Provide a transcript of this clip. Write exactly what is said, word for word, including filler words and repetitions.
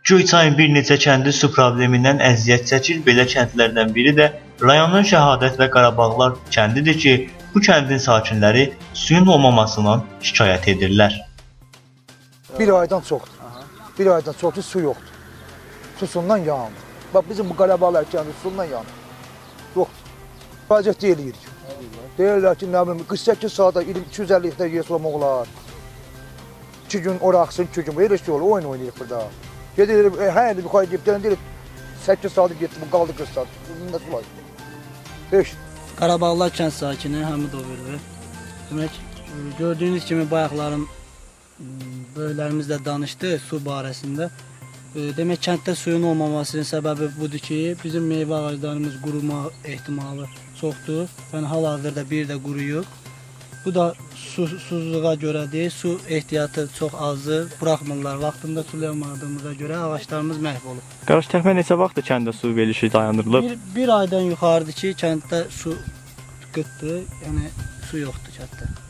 Göyçayın bir neçə kəndi su problemindən əziyyət çəkir. Belə kəndlərdən biri də rayonun Şəhadət və Qarabağlar kəndidir ki, bu kəndin sakinləri suyun olmamasından şikayət edirlər. Bir aydan çoxdur. Bir aydan çoxdur, su yoxdur. Susundan yanır. Bax, bizim bu Qarabağlar kəndi susundan yanır. Yoxdur. Vəziyyət deyirik. Deyirlər ki, nə bilim, qırx səkkiz saata iki yüz əlli hektar yer sulamaq olar. İki gün ora axsın, iki gün belə şey olur, oyun oynayır burada. Gedir, hər yerdə bir qoy deyib, deyir, səkkiz saat getdi, bu qaldı qırx saat. Bunda sulayır. Beş. Qarabağlar kənd sakini Həmidov Ülvi. Demək, gördüyünüz kimi bayaqlarım böyüklərimiz də danışdı su barəsində. Demək, kənddə suyun olmamasının səbəbi budur ki, bizim meyvə ağaclarımız quruma ehtimalı çoxdur. Yəni, hal-hazırda bir də quruyub. Bu da susuzluğa görə deyil, su ehtiyatı çox azdır, buraxmırlar. Vaxtında sulayamadığımıza görə ağaçlarımız məhv olub. Qardaş, təxminən neçə vaxtdır kəndə su verilişi dayandırılıb? Bir, bir aydan yuxarıdır ki, kənddə su qıtdır, yəni su yoxdur kənddə.